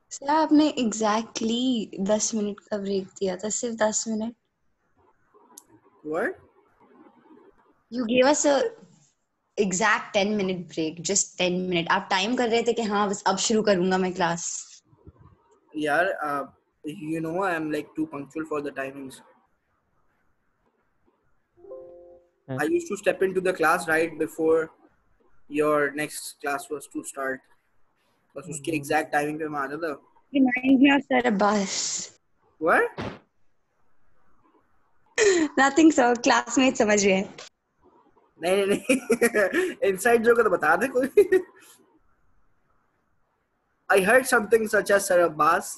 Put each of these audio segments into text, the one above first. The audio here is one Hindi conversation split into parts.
सर आपने एग्जैक्टली 10 मिनट का ब्रेक दिया था, सिर्फ 10 मिनट। What? You gave us exact 10 minute break, just 10 minute. आप टाइम कर रहे थे कि हाँ बस अब शुरू करूंगा मैं क्लास। यार you know I'm like too punctual for the timings. I used to step into the class right before your next class was to start. बस उसके exact timing पे मैं आता था. Remind me of Sir Abbas. What? Nothing sir, classmates समझ रहे हैं। नहीं नहीं नहीं inside joke तो बता दे कोई. I heard something such as Sir Abbas.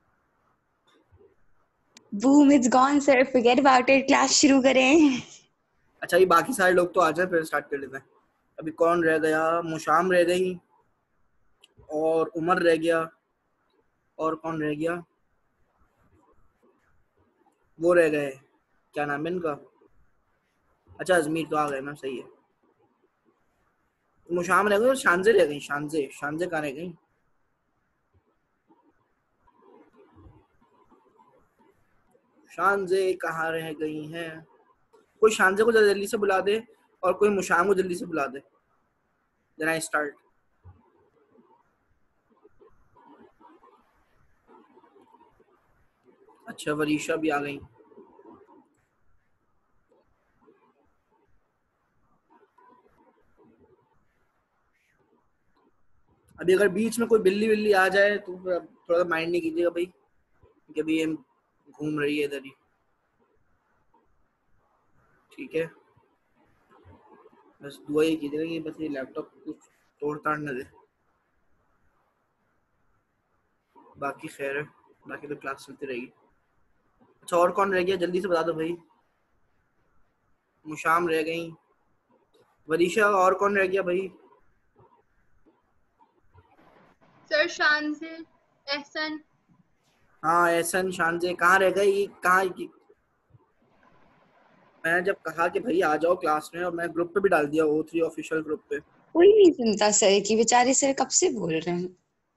Boom, it's gone sir, forget about it, class शुरू करें। अच्छा ये बाकी सारे लोग तो आ जाए फिर स्टार्ट कर लेते हैं. अभी कौन रह गया? मुशाम रह गई और उमर रह गया और कौन रह गया? वो रह गए, क्या नाम है इनका? अच्छा अजमीर तो आ गए ना, सही है. मुशाम रह गई और शानजे रह गई. शानजे शानजे कहाँ रह गई? शानजे कहाँ रह गई हैं? कोई शानजे को जल्दी से बुला दे और कोई मुशाम को जल्दी से बुला दे. Then I start. अच्छा वरीशा भी आ गई. अभी अगर बीच में कोई बिल्ली बिल्ली आ जाए तो थोड़ा माइंड नहीं कीजिएगा भाई, कि अभी ये घूम रही है इधर ही. ठीक है, बस दुआ ये कीजिएगा कि बस ये लैपटॉप कुछ तोड़ ताड़ न दे. बाकी खैर है, बाकी तो क्लास चलती रहेगी. अच्छा और कौन रह गया जल्दी से बता दो भाई. मुशाम रह गई, वरीशा, और कौन रह गया भाई? सर शानजे, एहसन। हाँ एहसन शानजे कहाँ रह गई? कहाँ मैंने जब कहा कि भाई आ जाओ क्लास में, और मैं ग्रुप पे भी डाल दिया, O3 ऑफिशियल ग्रुप पे. कोई नहीं सुनता सर की, बेचारे सर कब से बोल रहे हैं।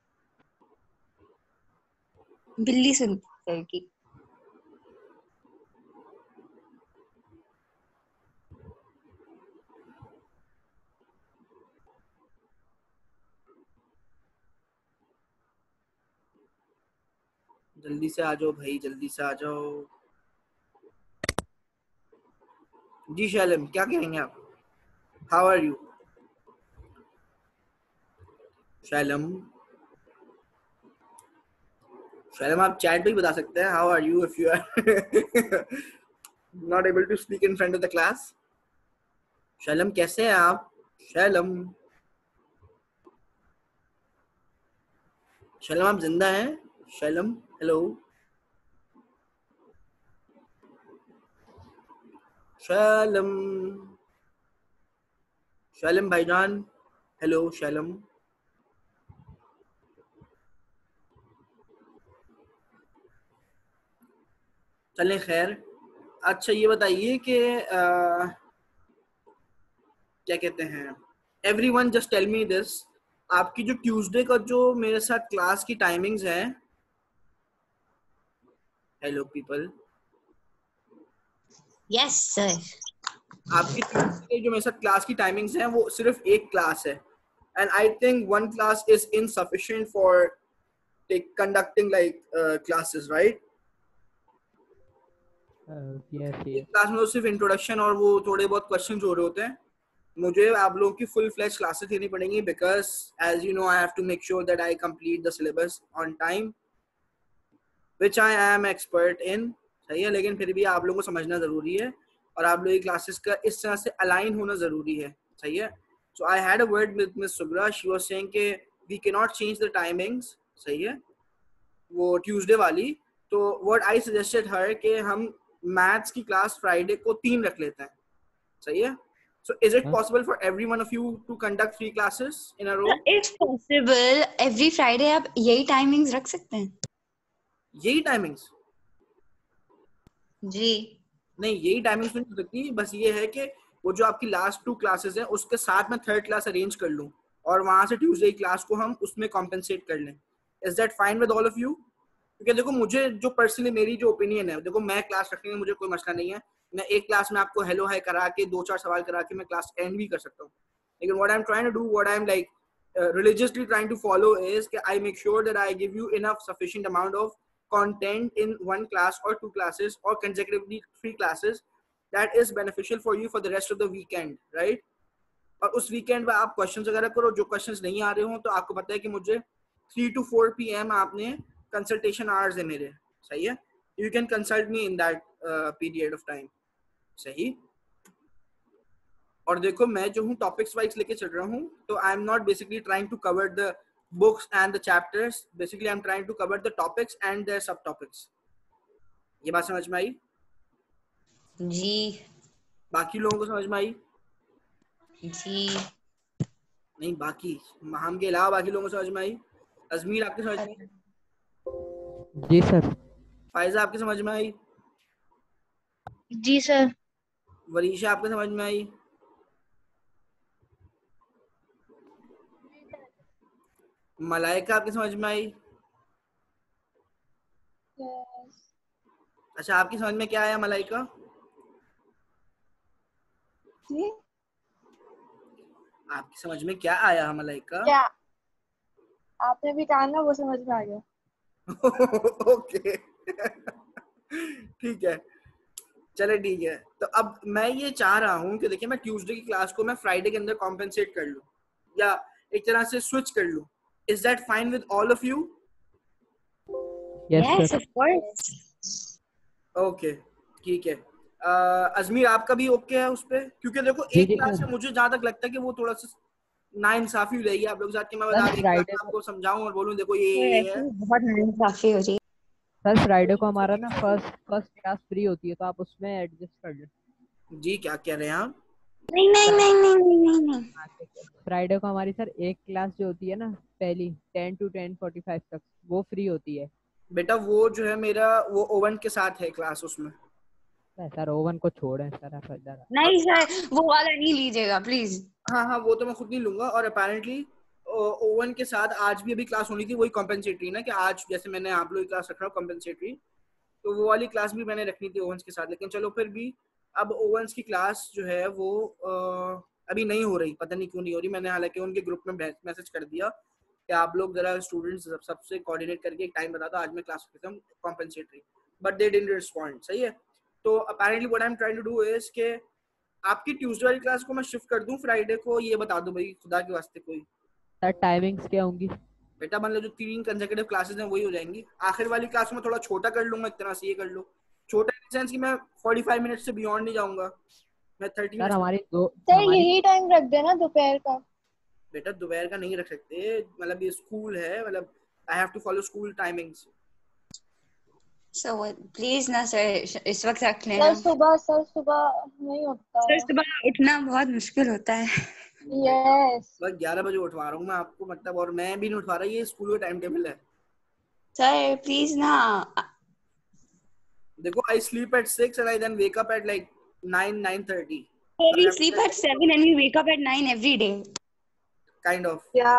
बिल्ली सुनती सर की। जल्दी से आ जाओ भाई, जल्दी से आ जाओ. जी शैलम क्या कहेंगे आप? How are you Shailam? Shailam आप चैट पे ही बता सकते हैं how are you if you are not able to speak in front of the class. Shailam कैसे हैं आप? शैलम, शैलम आप जिंदा हैं? शैलम हेलो. शैलम, शैलम भाईजान हेलो. शैलम चलें खैर. अच्छा ये बताइए कि क्या कहते हैं, everyone just tell me this, आपकी जो ट्यूसडे का जो मेरे साथ क्लास की टाइमिंग्स हैं, हेलो पीपल, यस सर। आपकी ट्यूसडे जो मेरे साथ क्लास की टाइमिंग्स हैं वो सिर्फ एक क्लास है, and I think one class is insufficient for conducting like classes right? yes. Class में तो सिर्फ इंट्रोडक्शन और वो थोड़े बहुत क्वेश्चन हो रहे होते हैं. मुझे आप लोगों की फुल फ्लेज क्लासेस लेनी पड़ेंगी, because as you know I have to make sure that I complete the syllabus on time, which I am expert in. सही है, लेकिन फिर भी आप लोगों को समझना जरूरी है और आप लोगों की क्लासेस का इस तरह से अलाइन होना जरूरी है. सही है. So I had a word with miss Subra, she was saying कि we can not change the timings. सही है, वो ट्यूसडे वाली. तो व्हाट आई सजेस्टेड हर कि हम मैथ्स की क्लास फ्राइडे को 3 रख लेते हैं. सही है. So is it possible for every one of you to conduct 3 classes in a row? It's possible, every Friday आप यही टाइमिंग्स रख सकते हैं। यही टाइमिंग्स? जी नहीं यही टाइमिंग्स नहीं हो सकती, बस ये है कि वो जो आपकी लास्ट 2 क्लासेस हैं उसके साथ में थर्ड क्लास अरेंज कर लूं और वहां से ट्यूसडे क्लास को हम उसमें कॉम्पेंसेट कर लें. Is that fine with all of you? क्योंकि देखो मुझे जो पर्सनली मेरी जो ओपिनियन है, देखो मैं क्लास रखने में मुझे कोई मसला नहीं है, मैं एक क्लास में आपको हेलो हाय करा के 2-4 सवाल करा के मैं क्लास एंड भी कर सकता हूँ, लेकिन what I'm trying to do, what I'm like religiously trying to follow is that I make sure that I give you enough sufficient amount of content in one class or 2 classes or consecutively 3 classes that is beneficial for you for the rest of the weekend, right? और उस वीकेंड में आप क्वेश्चंस वगैरह करो, जो क्वेश्चंस नहीं आ रहे हो तो आपको पता है कि मुझे 3 to 4 PM आपने कंसल्टेशन आवर्स है मेरे, सही है, you can consult me in that period of time, सही। और देखो मैं जो हूँ टॉपिक्स वाइज लेके चल रहा हूँ, तो I am not basically trying to cover the books and the chapters, basically I am trying to cover the topics and their subtopics. ये बात समझ में आई जी? बाकी लोगों को समझ में आई? जी नहीं, बाकी हम के अलावा बाकी लोगों को समझ में आई? अजमीर आपके समझ में आई? जी सर। फायजा आपके समझ में आई? जी सर। वरीशा आपके समझ में आई? मलाइका आपके समझ में आई? यस। अच्छा, आपकी समझ में क्या आया मलाइका? जी? आपकी समझ में क्या आया मलाइका? क्या आपने भी कहा ना, वो समझ में आ गया। ओके ठीक है, चले ठीक है। तो अब मैं ये चाह रहा हूँ कि देखिए मैं ट्यूसडे की क्लास को मैं फ्राइडे के अंदर कॉम्पेंसेट कर लूँ या एक तरह से स्विच कर लूँ। Is that fine with all of you? Yes of course. Okay ठीक है। अजमीर आपका भी ओके है उस पे? क्योंकि देखो जी एक जी क्लास सर। से मुझे जहाँ तक लगता है कि वो थोड़ा सा नाइंसाफी हो जाएगी आप लोगों के साथ कि मैं बता सर एक फ्राइडे क्लास को, आपको समझाऊं और बोलूं देखो ये है। बहुत नाइंसाफी हो रही है। सर फ्राइडे को हमारा ना फर्स्ट क्लास फ्री होती है, तो आप उसमें एडजस्ट कर लो। जी क्या कह रहे हैं आप? नहीं नहीं नहीं नहीं नहीं नहीं नहीं। फ्राइडे को हमारी सर एक क्लास जो होती है ना, पहली 10 to 10:45 तक, वो फ्री होती है। बेटा वो जो है मेरा वो ओवन के साथ है क्लास, उसमें सर ओवन को छोड़ें सर, आप इधर नहीं सर, वो वाला नहीं लीजिएगा प्लीज। हाँ हाँ वो तो मैं खुद नहीं लूंगा। और अपेरेंटली ओवन के साथ आज भी अभी क्लास होनी थी, वही कॉम्पेंसेटरी ना, कि आज जैसे मैंने आप लोग की क्लास रख रहा हूँ कॉम्पेंसेटरी, तो वो वाली क्लास भी मैंने रखनी थी ओवंस के साथ। लेकिन चलो फिर भी अब ओवंस की क्लास जो है वो अभी नहीं हो रही, पता नहीं क्यों नहीं हो रही। मैंने हालांकि उनके ग्रुप में मैसेज कर दिया कि आप लोग जरा स्टूडेंट्स सबसे कोऑर्डिनेट करके एक टाइम बता दो, आज मैं क्लास रखता हूँ compensatory, but they didn't respond, सही है। तो apparently what I am trying to do is के आपकी ट्यूसडे वाली क्लास को मैं शिफ्ट कर दूं फ्राइडे को, ये बता दो भाई खुदा के वास्ते कोई। सर टाइमिंग्स क्या होंगी? बेटा मान लो जो 3 कंसेक्यूटिव क्लासेस हैं वही हो जाएंगी। आखिर वाली क्लास में थोड़ा छोटा कर लूंगा, एक तरह से ये कर लो छोटा इन सेंस कि मैं 45 मिनट से बियॉन्ड नहीं जाऊंगा, मैं 30 सर मिनट। हमारी दो, सर हमारी यही टाइम रख देना दोपहर का। बेटा दोपहर का नहीं रख सकते, मतलब ये स्कूल है, मतलब I have to follow school timings. So please ना सर, इस वक्त रख लेना। सर सुबह नहीं होता सर है। सुबह उठना बहुत मुश्किल होता है। यस। बस 11 बजे उठवा रहा हूँ मैं आपको, मतलब, और मैं भी नहीं उठवा रहा, ये स्कूल का टाइम टेबल है। सर प्लीज ना। देखो I sleep at 6 and I then wake up at like 9:30. We sleep at 7 and we wake up at 9 every day. Kind of. या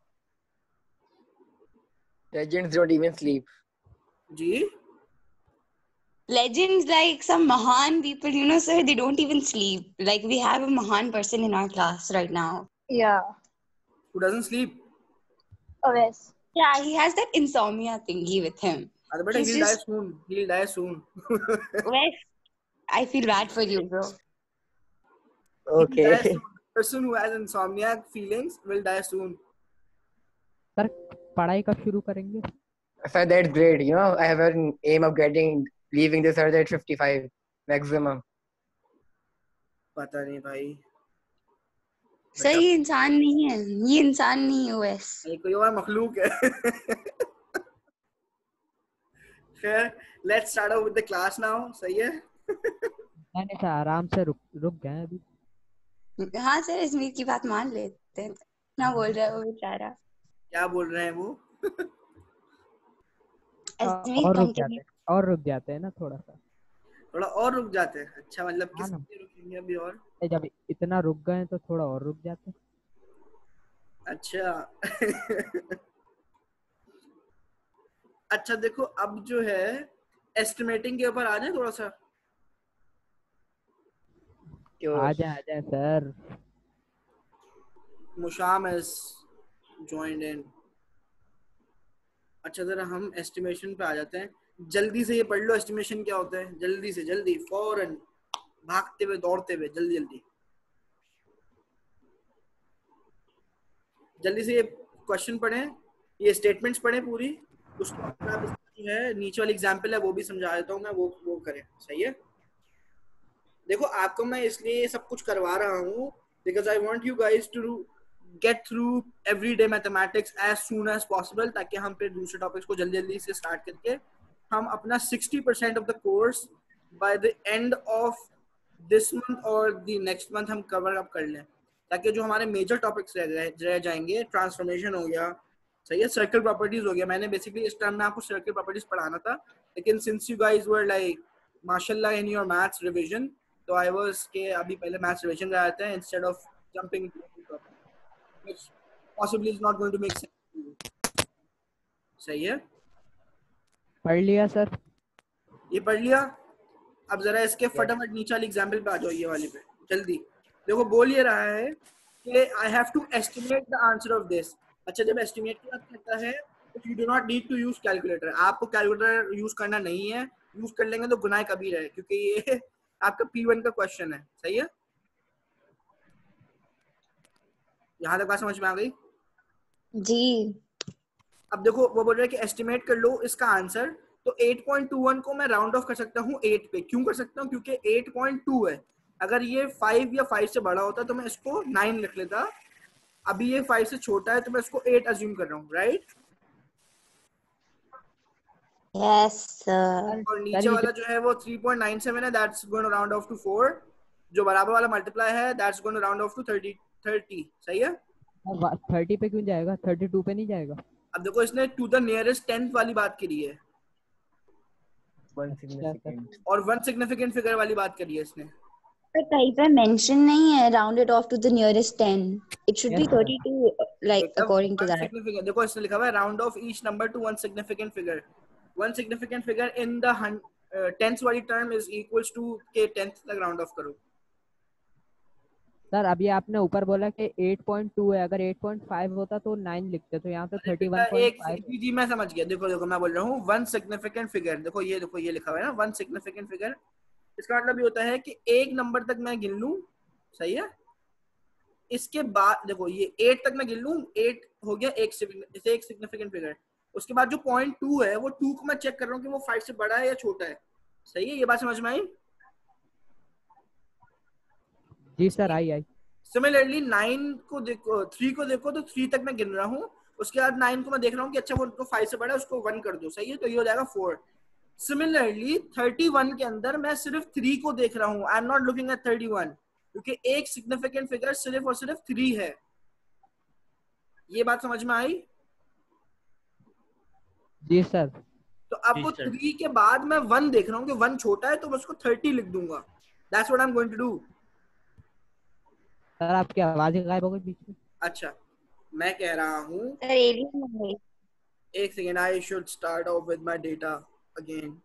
Legends don't even sleep. जी Legends like some Mahan people, you know, sir, they don't even sleep. Like we have a Mahan person in our class right now. या who doesn't sleep? Awais. Yeah, he has that insomnia thingy with him. अरे बेटा He's he'll die just, soon. He'll die soon. well, I feel bad for you, bro. He'll die Okay. soon. The person who has insomniac feelings will die soon. Sir पढ़ाई कब शुरू करेंगे? So that's great. You know, I have an aim of leaving this earth at 55 maximum. पता नहीं भाई। सर ये इंसान नहीं है, ये इंसान नहीं है वैस। ये कोई और मखलूक है। खैर, let's start out with the class now. सही है? मैंने सर आराम से रुक गए अभी। हाँ सर, इसमें की बात मान लेते हैं। ना बोल रहा है वो बेचारा। क्या बोल रहे हैं वो? और रुक जाते हैं ना थोड़ा सा। थोड़ा और रुक जाते हैं? अच्छा, मतलब हाँ किस ना। लिए रुकेंगे अभी और? जब इतना रुक गए तो थोड़ा और रुक जाते हैं। अच्छा। अच्छा देखो अब जो है एस्टिमेटिंग के ऊपर आ जाए थोड़ा सा। Sure. आ जाए sir. Musham is joined in। अच्छा जरा हम एस्टिमेशन पे आ जाते हैं। जल्दी से ये पढ़ लो एस्टिमेशन क्या होता है, जल्दी से जल्दी, फौरन भागते हुए दौड़ते हुए, जल्दी जल्दी जल्दी से ये क्वेश्चन पढ़ें, ये स्टेटमेंट्स पढ़ें पूरी। उसके बाद आप जो है नीचे वाली एग्जाम्पल है वो भी समझा देता हूँ मैं, वो करें। सही है। देखो आपको मैं इसलिए ये सब कुछ करवा रहा हूँ because I want you guys to get through everyday mathematics as soon as possible, ताकि हम फिर दूसरे टॉपिक्स को जल्दी जल्दी से स्टार्ट करके हम अपना 60% of the course by the end of this month और द नेक्स्ट मंथ हम कवर अप कर लें, ताकि जो हमारे मेजर टॉपिक्स रह जाएंगे, ट्रांसफॉर्मेशन हो गया, सही है, सर्कल प्रॉपर्टीज हो गया। मैंने बेसिकली इस टर्म में आपको सर्कल प्रॉपर्टीज पढ़ाना था, लेकिन since you guys were like माशाल्लाह इन योर मैथ्स रिवीजन, तो आई वाज के अभी पहले मैथ्स रिवीजन कराते हैं instead of jumping which possibly is not going to make sense. सही है, पढ़ लिया सर। ये पढ़ लिया। अब जरा इसके फटाफट नीचे वाली एग्जांपल पे आ जाओ, ये वाली पे जल्दी। देखो बोल ये रहा है कि I have to estimate the answer of this. अच्छा जब एस्टिमेट की बात करता है तो you do not need to use calculator, आपको कैलकुलेटर यूज करना नहीं है, यूज कर लेंगे तो गुनाह कबीर है, क्योंकि ये आपका P1 का क्वेश्चन है। सही है, यहाँ तक बात समझ में आ गई जी। अब देखो वो बोल रहा है कि एस्टिमेट कर लो इसका आंसर, तो 8.21 को मैं राउंड ऑफ कर सकता हूँ 8 पे। क्यों कर सकता हूँ? क्योंकि 8.2 है, अगर ये 5 या 5 से बड़ा होता तो मैं इसको 9 लिख लेता, अभी ये 5 से छोटा है तो मैं इसको 8 अज्यूम कर रहा हूँ, राइट। Yes sir. और नीचे वाला जो है वो 3.97 है, that's going to round off to 4। जो बराबर वाला मल्टीप्लाई है that's going to round off to 30। सही है। 30 पे क्यों जाएगा, 32 पे नहीं जाएगा? अब देखो इसने टू द नियरेस्ट 10th वाली बात करी है, One significant. और वन सिग्निफिकेंट फिगर वाली बात करी है इसने। पर कहीं पे मेंशन नहीं है round it off to the nearest 10, it should be 32 like according to that. देखो इसने लिखा हुआ है round off each number to one significant figure. One significant figure in the tenth वाली टर्म इज इक्वल्स टू के 10th तक राउंड ऑफ करो। सर अभी आपने ऊपर बोला कि 8.2 है, अगर 8.5 होता तो 9 लिखते, तो यहाँ पे 31.5। जी जी मैं समझ गया। देखो देखो मैं बोल रहा हूँ वन सिग्निफिकेंट फिगर, देखो ये लिखा हुआ है ना वन सिग्निफिकेंट फिगर। इसका मतलब ये होता है कि एक नंबर तक मैं गिन लूं, सही है, इसके बाद देखो ये 8 तक मैं गिन लूं, 8 हो गया एक सिग्निफिकेंट फिगर। उसके बाद जो 0.2 है वो 2 को मैं चेक कर रहा हूँ कि वो 5 से बड़ा है या छोटा है। सही है, ये बात समझ में आई? जी सर आई। सिमिलरली 9 को देखो, 3 को देखो तो 3 तक मैं गिन रहा हूँ, उसके बाद 9 को मैं देख रहा हूँ कि अच्छा वो 5 से बड़ा है, उसको 1 कर दो। सही है, तो ये हो जाएगा 4। सिमिलरली 31 के अंदर मैं सिर्फ 3 को देख रहा हूँ, I am not looking at 31, क्योंकि एक सिग्निफिकेंट फिगर सिर्फ और सिर्फ 3 है। ये बात समझ में आई? जी सर। तो अब वो 3 के बाद मैं 1 देख रहा हूँ कि 1 छोटा है, तो मैं उसको 30 लिख दूंगा। That's what I am going to do. Sir आपकी आवाज गायब हो गई बीच में। अच्छा मैं कह रहा हूँ, सर एलियन हो गई। एक second, I should start off with my data again.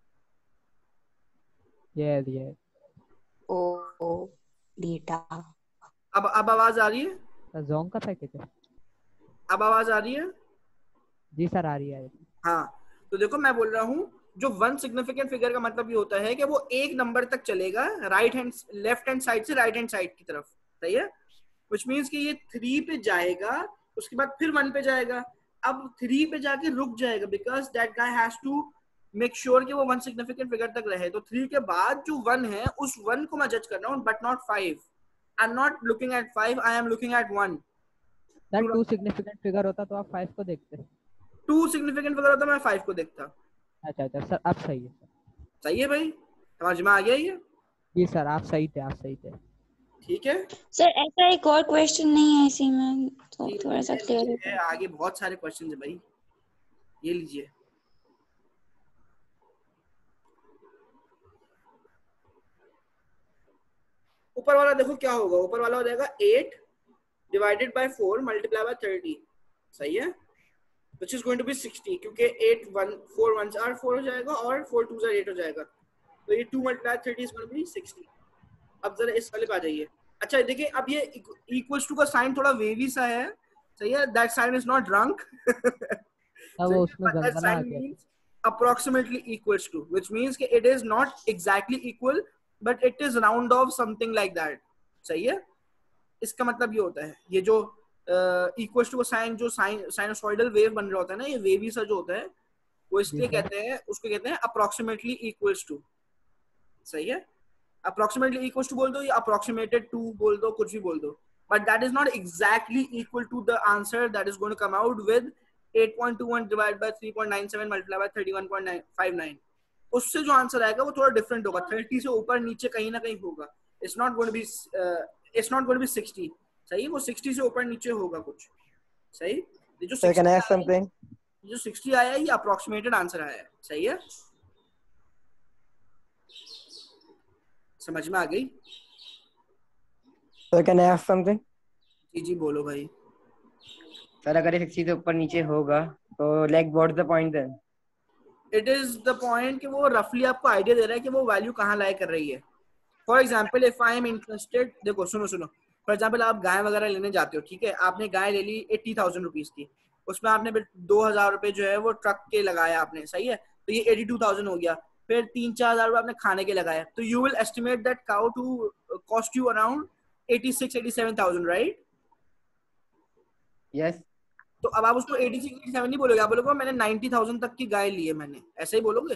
ये ओ डेटा। अब आवाज आ रही है? सर जोंग का पैकेज है। अब आवाज आ रही है? जी सर आ रही है। हाँ, तो देखो मैं बोल रहा हूँ जो वन सिग्निफिकेंट फिगर का मतलब ये होता है कि वो एक नंबर तक चलेगा लेफ्ट हैंड साइड से राइट हैंड साइड की तरफ। सही है, व्हिच मींस कि ये 3 पे जाएगा, उसके बाद फिर 1 पे जाएगा, अब 3 पे जाके रुक जाएगा, because that guy has to make sure कि वो वन सिग्निफिकेंट फिगर तक रहे। तो 3 के बाद जो 1 है उस 1 को मैं जज कर रहा हूँ, but not 5। I am not looking at 5, I am looking at 1। Sir 2 significant figure होता तो आप 5 को देखते। 2 सिग्निफिकेंट फिगर होता मैं 5 को देखता। अच्छा सर अब सही है। सही है भाई, समझ में आ गया ये? जी सर आप सही थे। ठीक है सर ऐसा एक और क्वेश्चन नहीं है इसी में, तो थोड़ा सा क्लियर है, आगे बहुत सारे क्वेश्चन है भाई, ये लीजिए। ऊपर वाला देखो क्या होगा, ऊपर वाला हो जाएगा 8 डिवाइडेड बाय 4 मल्टीप्लाई बाय 30। सही है, which is going to be 60 क्योंकि 4 ones are 4 हो जाएगा और 4 twos are 8 हो जाएगा, तो ये 2 multiplied 30 is going to be 60. अब जरा इस वाले पे आ जाइए. अच्छा देखिए अब ये equals to का साइन थोड़ा वेवी सा है, सही है, that sign is not drunk. वो उसमें But that Galgala uh sign गया. means approximately equals to, which means कि it is not exactly equal but it is round off something like that. सही है, इसका मतलब ये होता है, ये जो इक्वल्स टू साइन, जो साइनसॉइडल वेव बन रहा होता है ना, ये वेवी सा जो होता है, वो इसलिए कहते हैं, उसको कहते हैं अप्रोक्सीमेटली इक्वल्स टू. सही है, अप्रोक्सीमेटली इक्वल्स टू बोल दो या अप्रोक्सीमेटेड टू बोल दो, कुछ भी बोल दो, but that is not exactly equal to the answer that is going to come out with 8.21 divide by 3.97 multiply by 31.59. उससे जो आंसर आएगा वो थोड़ा डिफरेंट होगा, 30 से ऊपर नीचे कहीं ना कहीं होगा. It's not going to be 60. सही, वो 60 से ऊपर नीचे होगा कुछ. सही, ये जो 60 can I ask something? जो 60 आया है ये अप्रोक्सीमेटेड आंसर आया है. सही है, समझ में आ गई? So can I ask something? जी जी बोलो भाई. सर अगर ये 60 से ऊपर नीचे होगा तो like what's the point then? It is the point कि वो रफली आपको आइडिया दे रहा है कि वो वैल्यू कहाँ लाई कर रही है. For example if I am interested, देखो सुनो, फॉर एग्जाम्पल आप गाय वगैरह लेने जाते हो, ठीक है, आपने गाय ले ली 80,000 रुपीज की, उसमें आपने 2,000 रुपए जो है वो ट्रक के लगाया आपने. सही है, तो ये 82,000 हो गया. फिर 3-4 रुपए आपने खाने के लगाया, तो you will estimate that cow to cost you around 86-87,000, right? Yes. तो अब आप उसको 86-87 नहीं बोलोगे, आप बोलोगे मैंने 90,000 तक की गाय ली है मैंने, ऐसे ही बोलोगे?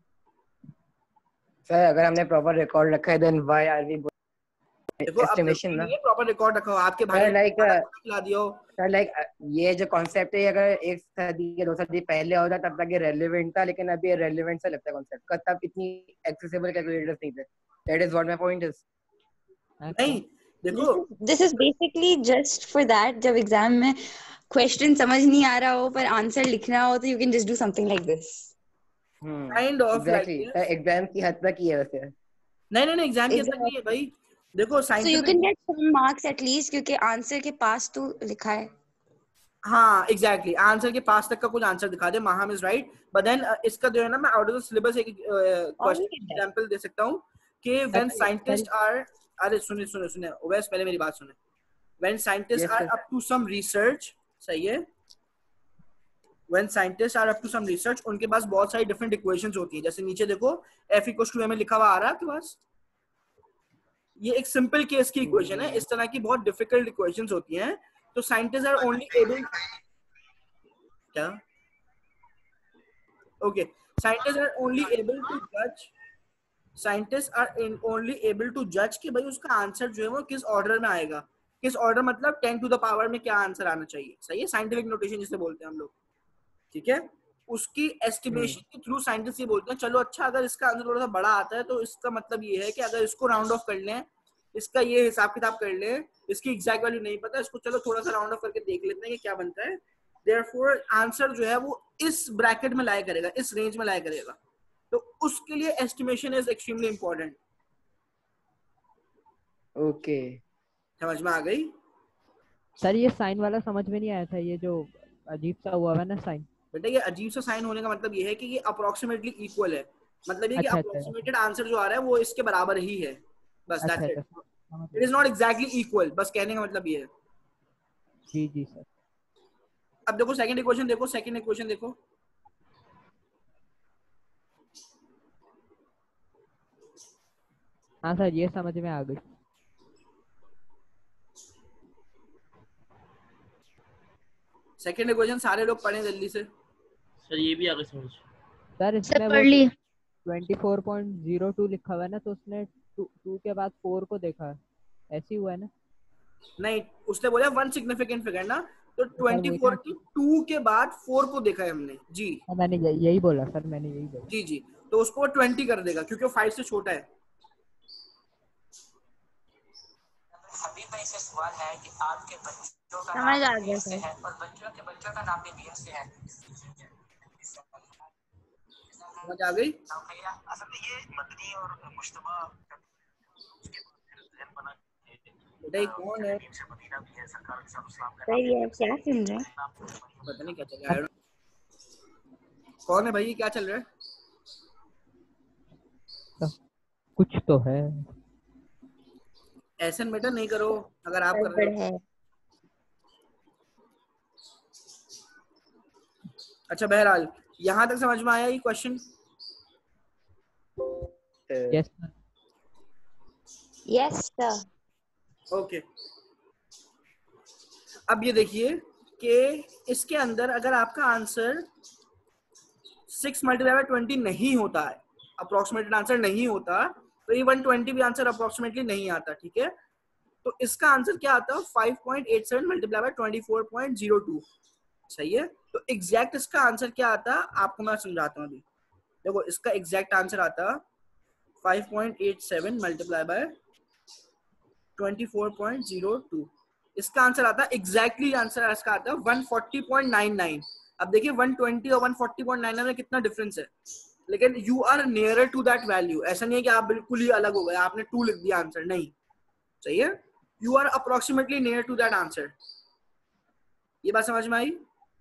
सर अगर हमने प्रॉपर रिकॉर्ड रखा है then why are we देखो estimation ना? प्रॉपर रिकॉर्ड रखा हो, आपके भाई सर like खिला दिया हो. सर लाइक ये जो कॉन्सेप्ट है अगर एक सदी या 2 सदी पहले होता तब तक ये रेलेवेंट था, लेकिन अभी रेलेवेंट सा लगता है कॉन्सेप्ट का, तब इतनी एक्सेसिबल कैलकुलेटर्स नहीं थे. That is what my point is. नहीं देखो, this is basically just for that जब एग्जाम में क्वेश्चन समझ नहीं आ रहा हो पर आंसर लिखना हो तो you can just do something like this. Kind of exactly sir exam की हद तक ही है वैसे. नहीं एग्जाम की हद तक नहीं है भाई. देखो so you can get some marks at least क्योंकि आंसर के पास तो लिखा है. हाँ एग्जैक्टली, आंसर के पास तक का कुछ आंसर दिखा दे, Maham is right. But then इसका जो है ना, मैं आउट ऑफ द सिलेबस एक क्वेश्चन एग्जांपल दे सकता हूँ कि व्हेन साइंटिस्ट आर, अरे सुनिए ओवैस, पहले मेरी बात सुने. When scientist are up to some research, सही है, when scientist are up to some research, उनके पास बहुत सारी डिफरेंट इक्वेशंस होती है. जैसे नीचे देखो F = m लिखा हुआ आ रहा है आपके पास, ये एक सिंपल केस की इक्वेशन है. इस तरह की बहुत डिफिकल्ट इक्वेशंस होती हैं, तो साइंटिस्ट आर ओनली एबल, क्या, okay, scientist are only able to जज, scientist are only able to जज कि भाई उसका आंसर जो है वो किस ऑर्डर में आएगा. किस ऑर्डर मतलब 10 टू द पावर में क्या आंसर आना चाहिए. सही है, साइंटिफिक नोटेशन जिसे बोलते हैं हम लोग. ठीक है, उसकी एस्टिमेशन के थ्रू साइंटिस्ट ये बोलते हैं चलो अच्छा अगर इसका आंसर थोड़ा सा बड़ा आता है तो इसका मतलब ये है कि अगर इसको राउंड ऑफ कर लें, इसका ये हिसाब किताब कर लें, इसकी एग्जैक्ट वैल्यू नहीं पता, इसको चलो थोड़ा सा राउंड ऑफ करके देख लेते हैं कि क्या बनता है. देयरफॉर आंसर जो है वो इस ब्रैकेट में लाया करेगा, इस रेंज में लाया करेगा. तो उसके लिए estimation is extremely important. Okay, समझ में आ गई? सर ये साइन वाला समझ में नहीं आया था, ये जो अजीब सा हुआ है ना साइन. बेटा ये अजीब सा साइन होने का मतलब ये है कि ये अप्रोक्सीमेटली इक्वल है, मतलब ये कि अप्रोक्सीमेटेड आंसर जो आ रहा है वो इसके बराबर ही है, बस that's it. It is not exactly equal, बस कहने का मतलब ये है. जी जी सर. अब देखो सेकंड इक्वेशन देखो, सेकंड इक्वेशन देखो. हाँ सर ये समझ में आ गई. सेकंड इक्वेशन सारे लोग पढ़ें जल्दी से. सर ये भी आगे समझ. सर इसमें पढ़ ली. 24.02 लिखा हुआ है ना, तो उसने 2 के बाद 4 को देखा है, ऐसे ही हुआ है ना? नहीं, उसने बोला वन सिग्निफिकेंट फिगर ना, तो 24 की 2 के बाद 4 को देखा है हमने जी. मैंने यही बोला सर, मैंने यही बोला. जी जी, तो उसको 20 कर देगा क्योंकि वो 5 से छोटा है. सभी में से सवाल है कि आपके बच्चों का समझ आ नाम गया से है और बच्चों के बच्चों का नाम भी बीएम से है. समझ आ गई? असल में ये मदनी और मुश्तबा बेटा ये कौन है? सही है, क्या सुन रहे हैं? पता नहीं क्या चल रहा है. कौन है भाई, ये क्या चल रहा है? कुछ तो है। ऐसे मैटर नहीं करो अगर आप कर रहे गड़बड़ हो। है। अच्छा बहरहाल यहाँ तक समझ में आया ये question? Yes sir. Yes sir. Okay, अब ये देखिए कि इसके अंदर अगर आपका आंसर 6 मल्टीप्लाई बाय 20 नहीं होता है, अप्रोक्सीमेटेड आंसर नहीं होता, तो ये 120 भी आंसर अप्रोक्सीमेटली नहीं आता, ठीक है? तो इसका आंसर क्या आता है? 5.87 मल्टीप्लाई बाय 24.02। सही है? तो एग्जैक्ट इसका आंसर क्या आता है आपको मैं समझाता हूँ अभी। देखो इसका एग्जैक्ट आंसर आता 5.87 मल्टीप्लाई बाय 24.02। इसका आंसर आता है एग्जैक्टली आंसर इसका आता है 140.99। अब देखिए 120 और 140.99 में कितना डिफरेंस है, लेकिन you are nearer to that value. ऐसा नहीं है कि आप बिल्कुल ही अलग हो गए, आपने 2 लिख दिया आंसर, नहीं। सही है? You are approximately near to that answer. ये बात समझ में आई?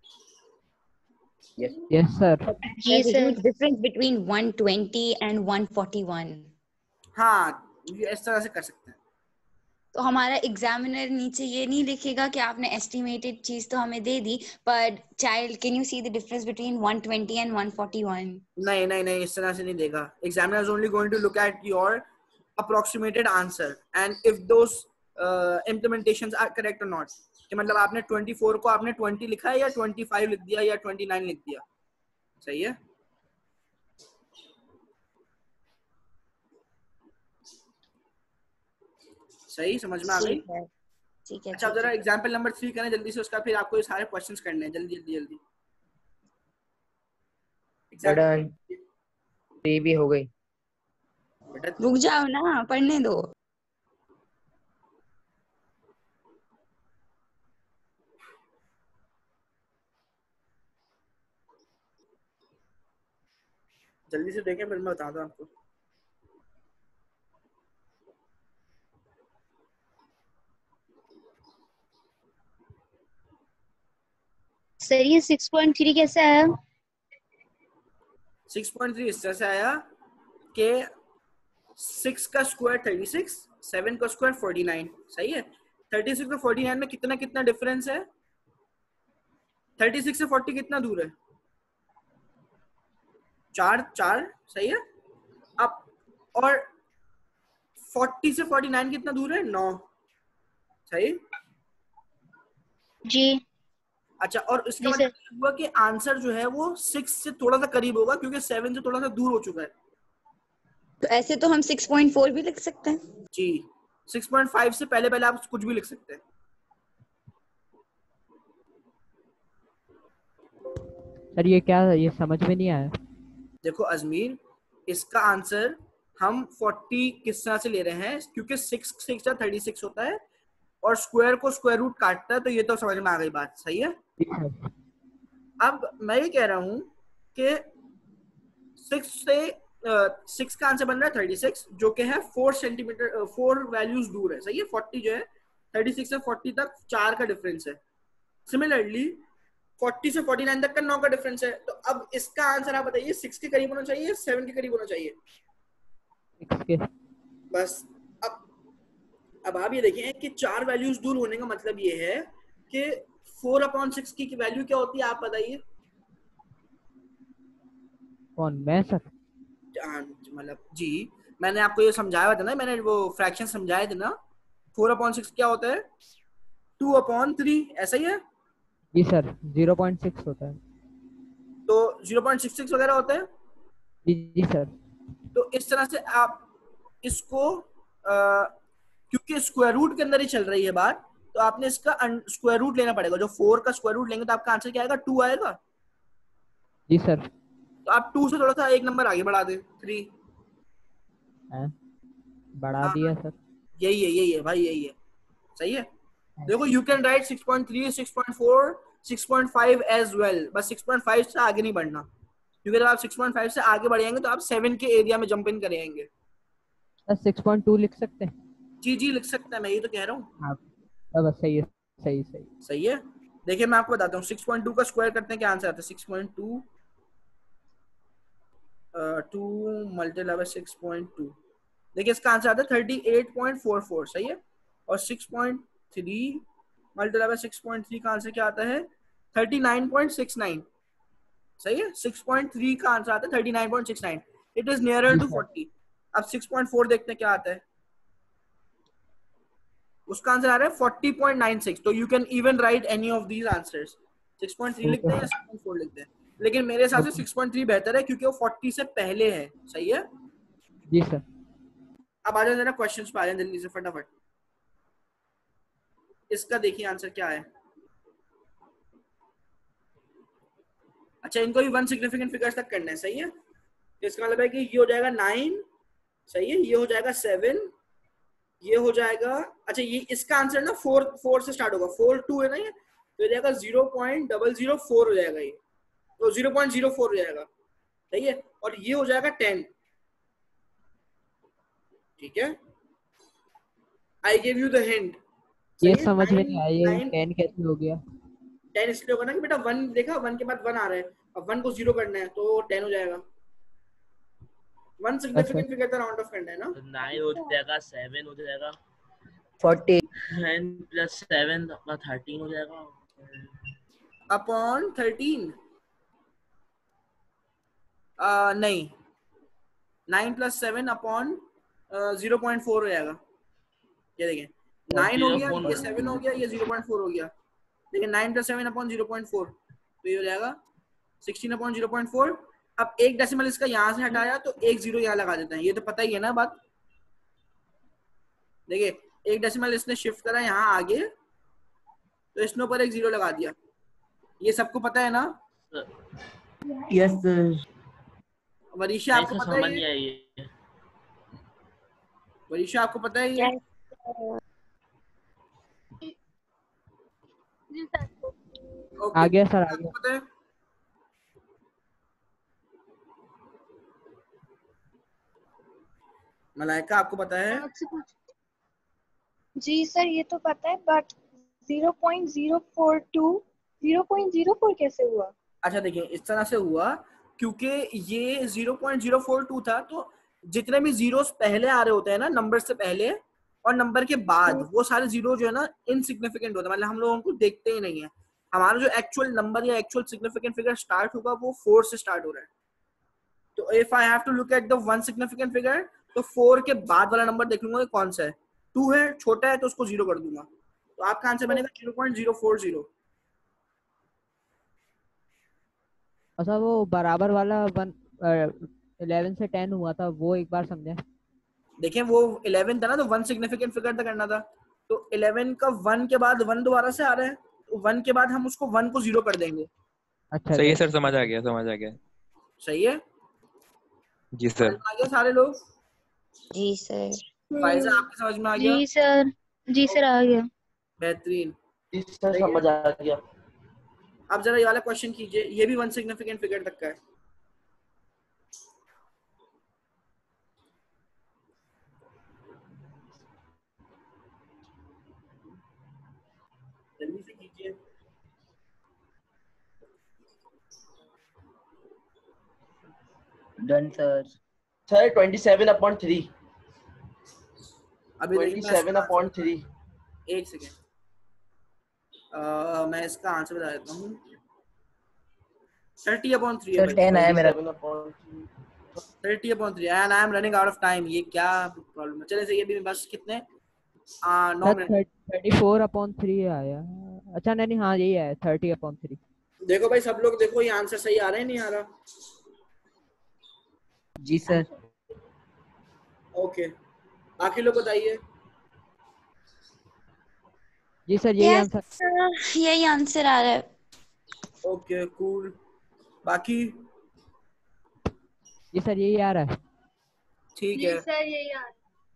Yes sir. जी सर। Difference between 120 and 141। हाँ, ये इस तरह से कर सकते हैं। तो हमारा एग्जामिनर नीचे ये नहीं लिखेगा कि आपने एस्टिमेटेड चीज तो हमें दे दी, पर child can you see the difference between 120 and 141? नहीं नहीं नहीं, इस तरह से नहीं देगा। Examiner is only going to look at your approximated answer and if those implementations are correct और नॉट। कि मतलब आपने 24 को आपने 20 लिखा है या 25 लिख दिया या 29 लिख दिया। सही है? सही समझ में आ गई? ठीक है। अच्छा अब जरा एग्जांपल नंबर 3 करें जल्दी से, उसका फिर आपको ये सारे क्वेश्चंस करने हैं जल्दी जल्दी जल्दी। डन। 3 भी हो गई। रुक जाओ ना, पढ़ने दो। जल्दी से देखें फिर मैं बताता हूँ आपको। सर ये 6.3 कैसे आया? 6.3 इस तरह से आया कि 6 का स्क्वायर 36, 7 का स्क्वायर 49। सही है? 36 और 49 में कितना कितना डिफरेंस है? 36 से 40 कितना दूर है? 4। सही है? अब और 40 से 49 कितना दूर है? 9। सही? जी। अच्छा, और इसका मतलब हुआ कि आंसर जो है वो 6 से थोड़ा सा करीब होगा क्योंकि 7 से थोड़ा सा दूर हो चुका है। तो ऐसे तो हम 6.4 भी लिख सकते हैं। जी, 6.5 से पहले पहले आप कुछ भी लिख सकते हैं। सर ये क्या, ये समझ में नहीं आया। देखो अजमीर, इसका आंसर हम 40 किस तरह से ले रहे हैं क्योंकि 6 6 36 होता है और स्क्वायर को स्क्वायर रूट काटता है, तो ये तो समझ में आ गई बात। सही है? अब मैं ये कह रहा हूं कि 6 का आंसर बन रहा है 36 जो कि है 4 सेंटीमीटर 4 वैल्यूज दूर है। सही है? 40 जो है 36 से 40 तक 4 का डिफरेंस है। सिमिलरली 40 से 49 तक का 9 का डिफरेंस है। तो अब इसका आंसर आप बताइए 6 के करीब होना चाहिए, 7 के करीब होना चाहिए? 6 के। बस अब आप ये देखें कि 4 वैल्यूज दूर होने का मतलब ये है कि 4/6 की वैल्यू क्या होती है आप बताइए? कौन, मैं सर? मतलब जी मैंने आपको ये समझाया था ना, मैंने वो फ्रैक्शन समझाए थे ना। 4/6 क्या होता है? 2/3। ऐसा ही है? जी सर। 0.6 होता है। तो 0.66 वगैरह होता है? जी सर। तो इस तरह से आप इसको क्योंकि स्क्वायर रूट के अंदर ही चल रही है बात, तो आपने इसका स्क्वायर रूट लेना पड़ेगा। जो 4 का स्क्वायर रूट लेंगे तो आपका आंसर क्या आएगा? 2 आएगा। जी सर। तो आप 2 से थोड़ा सा एक नंबर आगे बढ़ा दे, 3। बढ़ा दिया सर। यही है भाई, यही है। सही है? देखो you can write 6.3, 6.4, 6.5 as well, बस 6.5 से आगे नहीं बढ़ना क्योंकि जब आप 6.5 से आगे बढ़ेंगे तो आप 7 के एरिया में जंप इन करेंगे। 6.2 लिख सकते हैं? जी लिख सकते हैं, मैं ये तो कह रहा हूँ। बस सही है। सही है? देखिए मैं आपको बताता हूँ 6.2 का स्क्वायर करते हैं क्या आंसर आता है? 6.2 2 मल्टीप्लाई बाय 6.2, देखिए इसका आंसर आता है 38.44, सही है। और 6.3 मल्टीप्लाई बाय 6.3 का आंसर क्या आता है 39.69, सही है। 6.3 का आंसर आता है 39.69, इट इज नियरर टू 40। अब 6.4 देखते हैं क्या आता है, उसका आंसर आ रहा है 40.96। तो you can even write any of these answers, 6.3 लिखते हैं या 6.4 लिखते हैं, लेकिन मेरे हिसाब से 6.3 बेहतर है क्योंकि वो 40 से पहले है, सही है जी सर। अब आ जाए जरा क्वेश्चंस पे आ जाए जल्दी से फटाफट। इसका देखिए आंसर क्या है। अच्छा, इनको भी वन सिग्निफिकेंट फिगर्स तक करना है, सही है। तो इसका मतलब है कि ये हो जाएगा 9, सही है, ये हो जाएगा 7, ये हो जाएगा, अच्छा ये इसका आंसर ना 4 से स्टार्ट होगा, 4 2 है ना ये, तो हो जाएगा 0.004 हो जाएगा, ये तो 0.04 हो जाएगा, सही है। और ये हो जाएगा 10, ठीक है। I give you the hint, ये समझ में नहीं आया, ये 10 कैसे हो गया। 10 इसलिए होगा ना कि बेटा 1 देखा, 1 के बाद 1 आ रहा है, अब 1 को 0 करना है तो 10 हो जाएगा। वन सिग्निफिकेंट फिगर का राउंड ऑफ करना है ना, 9 हो जाएगा, 7 हो जाएगा, 40 10 प्लस 7 अपना 13 हो जाएगा अपॉन 13, नहीं 9 प्लस 7 अपॉन 0.4 हो जाएगा। ये देखिए 9 हो गया, ये 7 हो गया, ये 0.4 हो गया, लेकिन 9 प्लस 7 अपॉन 0.4 तो ये हो जाएगा 16 अपॉन 0.4। अब एक डेसिमल इसका यहाँ से हटाया तो एक जीरो यहाँ लगा देते हैं, ये तो पता ही है ना बात। देखिए एक डेसिमल इसने शिफ्ट करा यहाँ आगे, तो इसने ऊपर एक जीरो लगा दिया, ये सबको पता है ना। Yes sir. वरीशा आपको पता है ये? वरीशा आपको पता है ये? आ गया सर, आ गया। पता है? मलाइका आपको पता है? जी सर ये तो पता है, बट 0.042 कैसे हुआ? अच्छा देखिए इस तरह से हुआ क्योंकि ये 0.042 था, तो जितने भी जीरोस पहले आ रहे होते हैं ना नंबर से पहले और नंबर के बाद, वो सारे जीरो जो है ना इनसिग्निफिकेंट होते हैं, मतलब हम लोग उनको देखते ही नहीं है। हमारा जो एक्चुअल नंबर या एक्चुअल सिग्निफिकेंट फिगर स्टार्ट होगा वो 4 से स्टार्ट हो रहा है। तो if I have to look at the one significant figure, तो 4 के बाद वाला नंबर देख लूंगा कौन सा है। 2 है, छोटा है तो उसको 0 कर दूंगा, तो आपका आंसर बनेगा 0.040। अच्छा वो बराबर वाला 11 से 10 हुआ था, वो एक बार समझे। देखिए वो 11 था ना, तो वन सिग्निफिकेंट फिगर तक करना था, तो 11 का 1 के बाद 1 दोबारा से आ रहा है, तो 1 के बाद हम उसको 1 को 0 कर देंगे। अच्छा सही है सर, समझ आ गया, समझ आ गया। सही है जी सर। आ गया सारे लोग? जी सर। फाइजा आपके समझ में आ गया? जी सर, जी सर आ गया। बेहतरीन, इस तरह समझ आ गया। अब जरा ये वाला क्वेश्चन कीजिए, ये भी वन सिग्निफिकेंट फिगर तक का है। जल्दी से कीजिए। Done sir. सर 27/3, अभी 27/3। एक सेकेंड, मैं इसका आंसर बता देता हूँ। 30/3 सर 10 आया मेरा। 30/3 and I am running out of time. ये क्या प्रॉब्लम है? चलिए ये भी बस कितने 9 मिनट। 34/3 आया। अच्छा नहीं, हाँ यही है 30/3। देखो भाई सब लोग देखो, ये आंसर सही आ रहा है नहीं आ रहा? जी सर। ओके, बाकी लोग बताइए। जी सर यही आंसर, यही आंसर आ रहा है। ओके कूल, बाकी? जी सर यही आ रहा है। ठीक है, सर यही आ रहा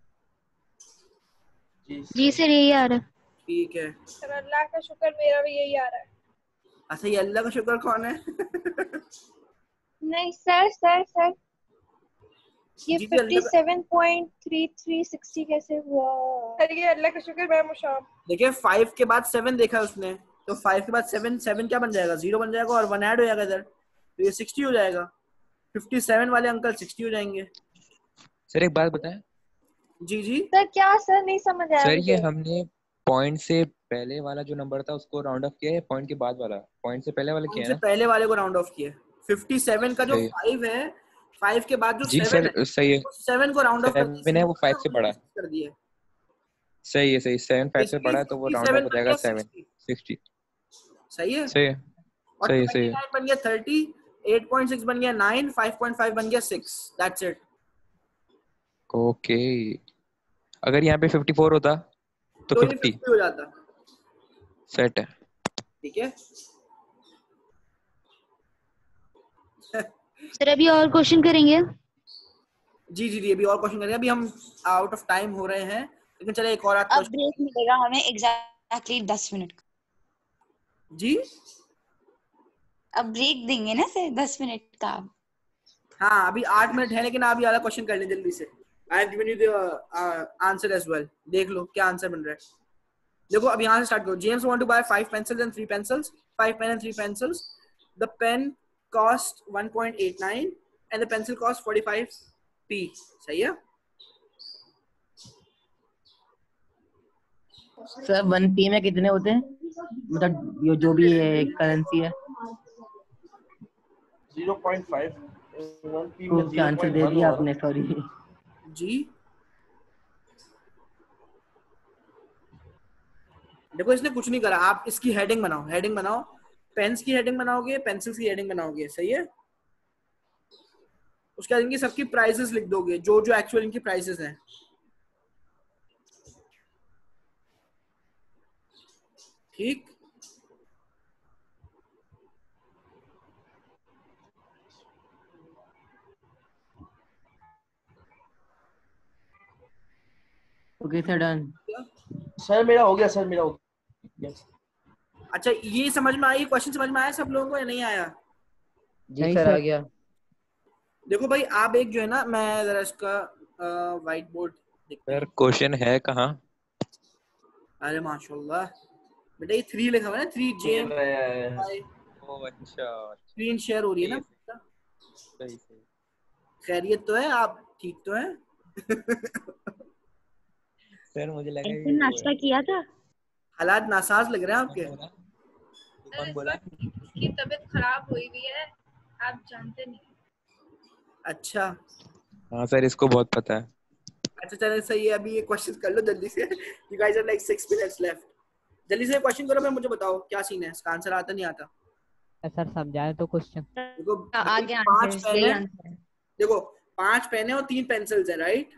जी सर यही आ रहा है। ठीक है। सर, अल्लाह का शुक्र मेरा भी यही आ रहा है। अच्छा ये अल्लाह का शुक्र कौन है? नहीं सर सर सर ये जी, अल्लाह का- 57.3360 कैसे हुआ? सर ये अल्लाह का शुक्र मैं मुशाब। देखिए 5 के बाद 7 देखा उसने, तो 5 के बाद 7 क्या बन जाएगा? 0 बन जाएगा और 1 ऐड हो जाएगा इधर, तो ये 60 हो जाएगा। 57 वाले अंकल 60 हो जाएंगे। सर एक बात बताएं जी जी सर क्या सर नहीं समझ आया सर, ये मुझे। हमने पॉइंट से पहले वाला जो नंबर था उसको राउंड ऑफ किया है, पॉइंट के बाद वाला? पॉइंट से पहले वाला किया है उनसे ना? पहले वाले को राउंड ऑफ किया। 57 का जो सही 5 है, 5 के बाद जो जी 7 सर, है, सही है। 7 को राउंड ऑफ करके 7 है, वो 5 से बड़ा है। कर दिया। सही है, सही। 7 5 से बड़ा है तो वो राउंड ऑफ 57 हो बन जाएगा गया 7 60। 60। सही है। सही है, और सही है, सही है। 29 बन गया 30, 8.6 बन गया 9, 5.5 बन गया 6। That's it. ओके, अगर यहाँ पे 54 होता तो तो ये 50 50 हो जाता। सेट है। ठीक है। सर अभी और क्वेश्चन करेंगे? जी जी जी, अभी और क्वेश्चन करेंगे। अभी हम आउट ऑफ टाइम हो रहे हैं, लेकिन चले एक और अब ब्रेक मिलेगा हमें एग्जैक्टली 10 मिनट का। जी अब ब्रेक देंगे ना सर 10 मिनट का। हाँ, अभी 8 मिनट है, लेकिन आप ये वाला क्वेश्चन कर लें जल्दी से। I have given you the answer as well. देख लो क्या आंसर बन रहा है। देखो अब यहाँ से स्टार्ट करो। James want to buy 5 pencils and 3 pencils, 5 pen and 3 pencils. The pen cost 1.89 and the pencil cost 45p. सही है। सर 1p में कितने होते हैं, मतलब ये जो भी करेंसी है? 0.5 1p तो में क्या आंसर दे 0.1 दिया होगा। आपने, सॉरी। जी देखो, इसने कुछ नहीं करा। आप इसकी हेडिंग बनाओ, हेडिंग बनाओ। पेन्स की हेडिंग बनाओगे, पेंसिल्स की हेडिंग बनाओगे। सही है। उसके बाद इनकी सबकी प्राइसेस लिख दोगे, जो जो एक्चुअल इनकी प्राइसेस हैं। ठीक। Okay sir, done. सर मेरा हो गया, सर मेरा हो गया। अच्छा, ये समझ में आई? क्वेश्चन समझ में आया सब लोगों को या नहीं आया? जी सर, आ गया। देखो भाई, आप एक जो है ना, मैं जरा इसका व्हाइट बोर्ड देखते हैं। सर क्वेश्चन है कहाँ? अरे माशाल्लाह बेटा, ये 3 लिखा हुआ है ना, 3 जेम। ओ अच्छा, स्क्रीन शेयर हो रही है ना। सही सही। खैरियत तो है? आप ठीक तो हैं? सर मुझे लगा ऐसे ये नाश्ता किया था? हालात नासाज लग रहे हैं आपके। कौन बोला? इसकी तबीयत खराब हुई हुई है, आप जानते नहीं। अच्छा हाँ सर, इसको बहुत पता है। अच्छा, चलो सही है। अभी ये क्वेश्चन कर लो जल्दी से। You guys are like 6 minutes left. जल्दी से क्वेश्चन करो, फिर मुझे बताओ क्या सीन है। इसका आंसर आता नहीं आता? सर समझाए तो क्वेश्चन। देखो आगे 5 आंसर पेन यही है। आंसर है। देखो 5 पेन है और 3 पेंसिल्स है, राइट?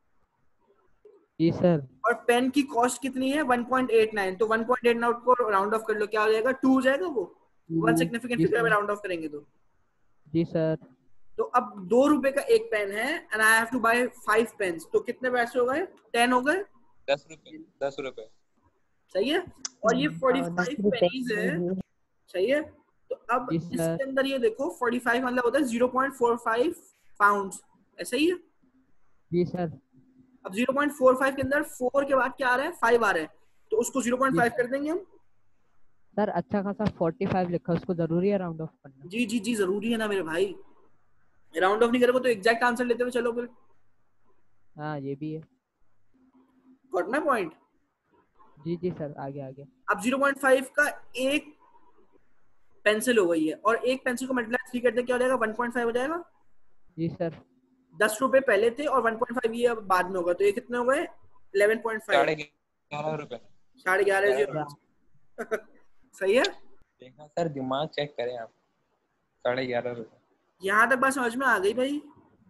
जी सर। और पेन की कॉस्ट कितनी है? 1.89। तो 1.89 को राउंड ऑफ कर लो, क्या हो जाएगा? 2 हो जाएगा। वो वन सिग्निफिकेंट जी फिगर में सर। राउंड ऑफ करेंगे तो। जी सर। तो अब 2 रुपए का एक पेन है and I have to buy 5 pens. तो कितने पैसे हो गए? 10 हो गए। 10 रुपए, 10 रुपए। सही है। और ये 45 पेनीज है। सही है। तो अब जी सर। इसके अंदर ये देखो, 45 मतलब होता है 0.45 पाउंड्स। ऐसा ही है। जी सर। अब 0.45 के अंदर 4 के बाद क्या आ रहा है? 5 आ रहा है। तो उसको 0.5 कर देंगे हम। सर अच्छा खासा 45 लिखा, उसको जरूरी है राउंड ऑफ करना? जी जी जी, जरूरी है ना मेरे भाई। राउंड ऑफ नहीं करोगे तो एग्जैक्ट आंसर लेते हुए चलो फिर। हाँ ये भी है। Got my point? जी जी सर, आगे आगे। अब 0.5 का एक पेंसिल हो गई है, और एक पेंसिल को मल्टीप्लाई 3 करते क्या हो जाएगा? 1.5 हो जाएगा। जी सर। 10 रुपए पहले थे और 1.5 ये अब बाद में होगा। तो ये कितने हो गए? 11.5। 11.5 रुपए। 11.5। सही है। देखा सर, दिमाग चेक करें आप। 11.5 रुपए। यहाँ तक बात समझ में आ गई भाई?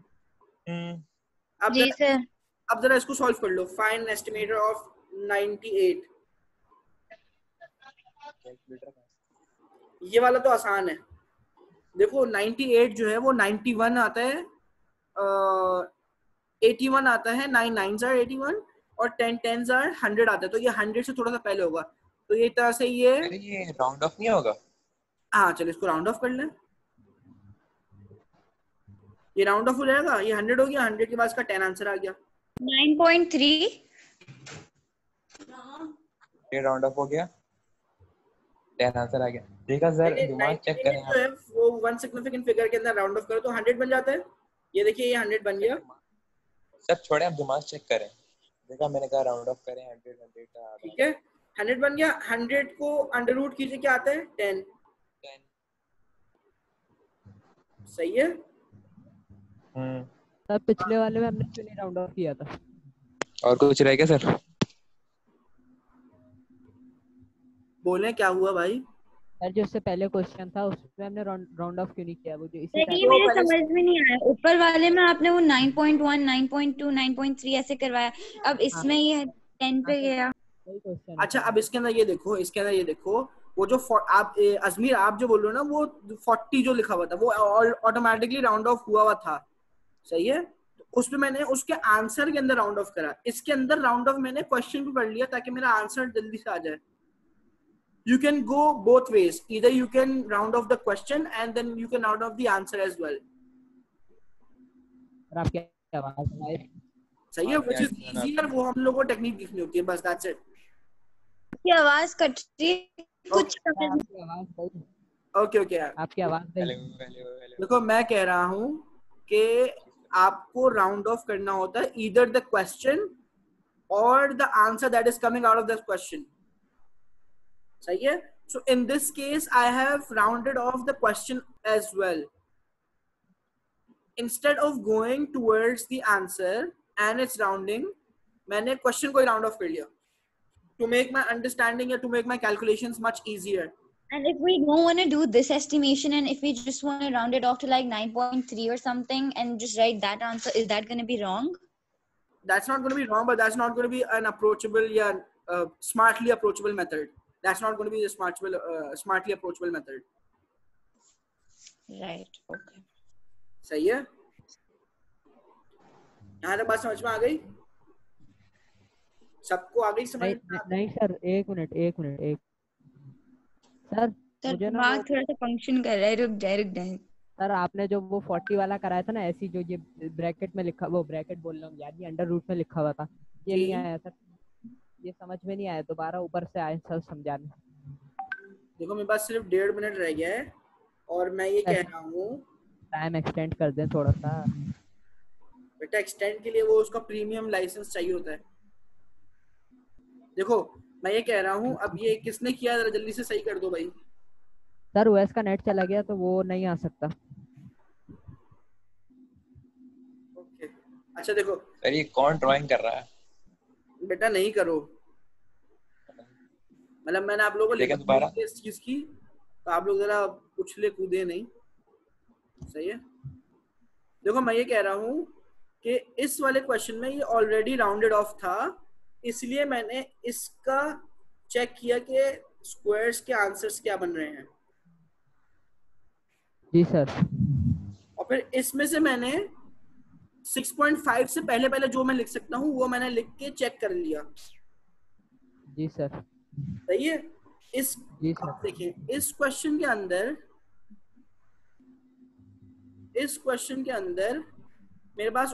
अब जी सर। अब जरा इसको सॉल्व कर लो। Find estimator of 98। ये वाला तो आसान है। देखो 98 जो है वो 91 आता है, 81 आता है, 9 9s are 81 और 10 10s are 100 आता है। तो ये 100 से थोड़ा सा पहले होगा। तो ये तरह से ये राउंड ऑफ नहीं होगा? हाँ चलो इसको राउंड ऑफ कर लें। ये राउंड ऑफ हो जाएगा। ये 100 हो गया। 100 के बाद इसका 10 आंसर आ गया। 9.3। ये राउंड ऑफ हो गया। 10 आंसर आ गया। देखा सर, दिमाग चेक करें जो है आप। वो वन सिग्निफिकेंट फिगर के अंदर राउंड ऑफ करो तो 100 बन जाता है। ये देखिए ये 100 बन गया। सर छोड़े, आप दिमाग चेक करें। देखा, मैंने कहा राउंड ऑफ करें, 100 का आधा। ठीक है 100 बन गया। 100 को अंडर रूट कीजिए, क्या आता है 10। सही है। सर पिछले वाले में हमने क्यों नहीं राउंड ऑफ किया था? और कुछ रह गया सर? बोले क्या हुआ भाई? सर जो उससे पहले क्वेश्चन था उसमें हमने राउंड ऑफ क्यों नहीं किया? वो जो इसी ये टाइप मेरे समझ में नहीं आया। ऊपर वाले में आपने वो 9.1, 9.2, 9.3 ऐसे करवाया, अब इसमें ये 10 पे गया। अच्छा अब इसके अंदर ये देखो, इसके अंदर ये देखो, वो जो आप अजमीर आप जो बोल रहे हो ना, वो 40 जो लिखा हुआ था वो ऑटोमेटिकली राउंड ऑफ हुआ था। सही है। तो उसमें मैंने उसके आंसर के अंदर राउंड ऑफ करा। इसके अंदर राउंड ऑफ मैंने क्वेश्चन पे पढ़ लिया ताकि मेरा आंसर जल्दी से आ जाए। You can go both ways. Either you can round off the question and then you can round off the answer as well. आपकी आवाज आए। सही है, which is easier, वो हम लोगों को टेक्निक दिखनी होती है बस, that's it. आपकी आवाज कट रही है कुछ। ओके ओके आपकी आवाज देखो मैं कह रहा हूँ कि आपको राउंड ऑफ करना होता है either the question or the answer that is coming out of the question. सही है। So in this case I have rounded off the question as well. Instead of going towards the answer and its rounding, मैंने question को ही round off कर लिया to make my understanding or to make my calculations much easier. And if we don't want to do this estimation and if we just want to round it off to like 9.3 or something and just write that answer, is that going to be wrong? That's not going to be wrong, but that's not going to be an approachable, smartly approachable method. That's not going to be a smartly approachable method. Right. Okay. सही है। यहाँ तक बात समझ में आ गई? सबको आ गई समझ? नहीं सर, एक मिनट सर मुझे ना दिमाग थोड़ा सा फंक्शन कर रहा है, रुक जाए। सर आपने जो वो 40 वाला कराया था ना, ऐसी जो ये ब्रैकेट में लिखा, वो ब्रैकेट बोल रहा हूँ यार, ये अंडर रूट में लिखा हुआ था, ये नहीं आया सर, ये समझ में नहीं आया, दोबारा ऊपर से आए सर समझाने। देखो मेरे पास सिर्फ 1.5 मिनट रह गया है और मैं ये कह रहा हूँ टाइम एक्सटेंड कर दें थोड़ा सा। बेटा एक्सटेंड के लिए वो उसका प्रीमियम लाइसेंस चाहिए होता है। देखो मैं ये कह रहा हूँ, अब ये किसने किया जरा जल्दी से सही कर दो भाई। सर ओएस का नेट चला गया तो वो नहीं आ सकता। ओके अच्छा देखो सर ये कौन ड्राइंग कर रहा है? बेटा नहीं करो, मतलब मैंने आप लोगों को लिखा दोबारा इस चीज की, तो आप लोग जरा उछले कूदे नहीं। सही है। देखो मैं ये कह रहा हूँ कि इस वाले क्वेश्चन में ये ऑलरेडी राउंडेड ऑफ था, इसलिए मैंने इसका चेक किया कि स्क्वायर्स के आंसर्स क्या बन रहे हैं। जी सर। और फिर इसमें से मैंने 6.5 से पहले जो मैं लिख सकता हूँ वो मैंने लिख के चेक कर लिया। जी सर। सही है। इस देखिए इस क्वेश्चन के अंदर मेरे पास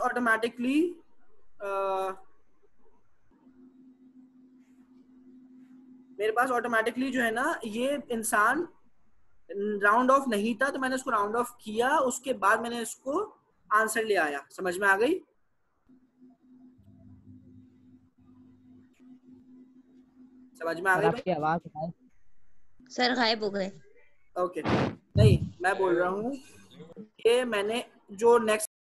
ऑटोमेटिकली जो है ना, ये इंसान राउंड ऑफ नहीं था तो मैंने इसको राउंड ऑफ किया, उसके बाद मैंने इसको आंसर ले आया। समझ में आ गई? समझ में आ गई? आपकी आवाज सर गायब हो गए। ओके नहीं मैं बोल रहा हूँ कि मैंने जो नेक्स्ट